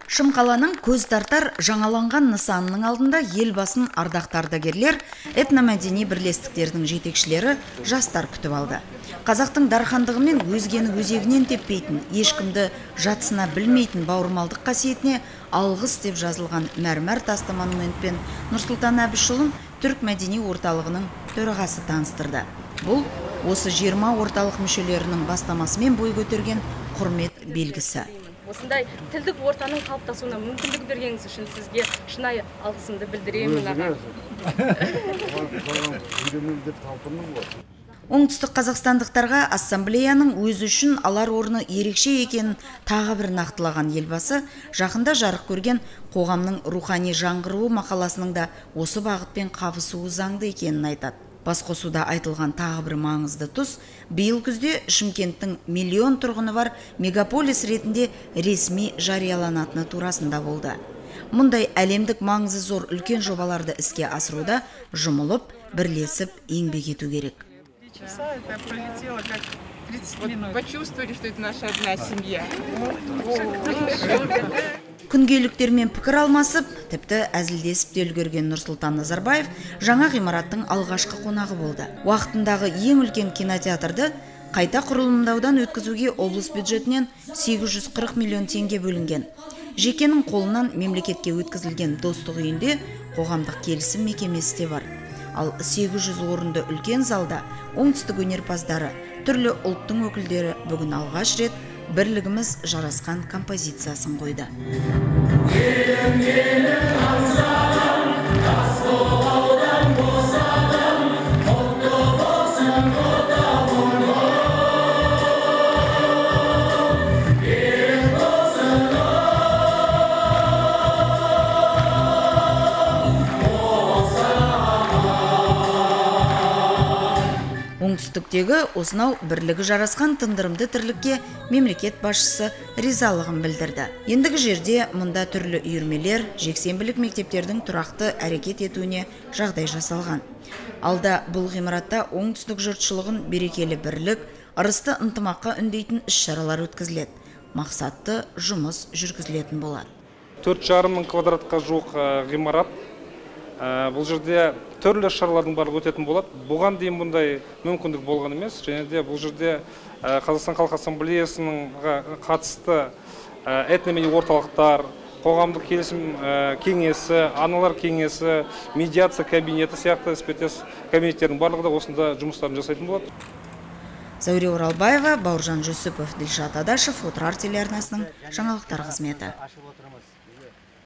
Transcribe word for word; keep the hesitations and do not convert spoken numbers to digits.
Шымқаланың көз тартар жаңаланған нысанының алдында елбасын ардақты ардагерлер, этномәдени бірлестіктердің жетекшілері, жастар күтіп алды. Қазақтың дархандығы мен өзгені өзегінен теппейтін, ешкімді жатсына білмейтін бауырмалдық қасиетіне алғыс деп жазылған мәрмәр тасты монументпен Нұрсұлтан Әбішұлын түрік мәдени орталығының төрағасы таныстырды. Бұл осы жиырма орталық мүшелерінің бастамасымен бой көтерген құрмет белгісі. Осындай тілдік ортаның қалыптасуына мүмкіндік бергеніңіз үшін сізге шынайы алғысымды білдіремін. Оңтүстік қазақстандықтарға ассамблеяның өзі үшін алар орны ерекше екенін тағы бір нақтылаған елбасы, жақында жарық көрген қоғамның рухани жаңғыруы мақаласының да осы бағытпен қабысуы заңды екенін айтады. Басқосуда айтылған тағы бір маңызды тұс, биыл күзде Шымкенттің миллион тұрғыны бар мегаполис ретінде ресми жарияланатыны турасында болды. Мұндай әлемдік маңызы зор үлкен жобаларды іске асыруда жұмылып, бірлесіп еңбек ету керек. Почувствовали, что это наша одна семья. Күнгейліктермен пікір алмасып, тіпті әзілдесіп те үлгерген Нұрсұлтан Назарбаев жаңа ғимараттың алғашқы қонағы болды. Уақытындағы ең үлкен кинотеатрды қайта құрылымдаудан өткізуге облыс бюджетінен сегіз жүз қырық миллион теңге бөлінген. Жекенің қолынан мемлекетке өткізілген достық үйінде қоғамдық келісім мекемесі де бар. Ал сегіз жүз орынды үлкен залда оңтүстік өнерпаздары, түрлі ұлттың өкілдері бүгін алғаш рет бірлігіміз жарасқан композициясын қойды. Оңтүстіктегі осынау бірлігі жарасқан тындырымды тірлікке мемлекет басшысы ризалығын білдірді. Ендігі жерде мұнда түрлі үйірмелер, жексенбілік мектептердің тұрақты әрекет етуіне жағдай жасалған. Алда бұл ғимаратта оңтүстік жұртшылығын берекелі бірлік, ырысты ынтымаққа үндейтін іс-шаралар өткізіледі. Мақсатты жұмыс жүргізілетін болады. төрт жарым мың квадратқа жуық ғимарат. Бұл жерде түрлі шаралардың барлығы өтетін болады. Бұған дейін бұндай мүмкіндік болған емес. Және де бұл жерде Қазақстан Халқы Ассамблеясының қатысты этномәдени орталықтар, қоғамдық келісім кеңесі, аналар кеңесі, медиация кабинеті сияқты іспеттес кабинеттердің барлығы да осында жұмыстарын жасайтын болады. Зәуре Оралбаева, Бауыржан Жүсіпов, Дильшат Адашев, Отырар телеарнасының жаңалықтар қызметі.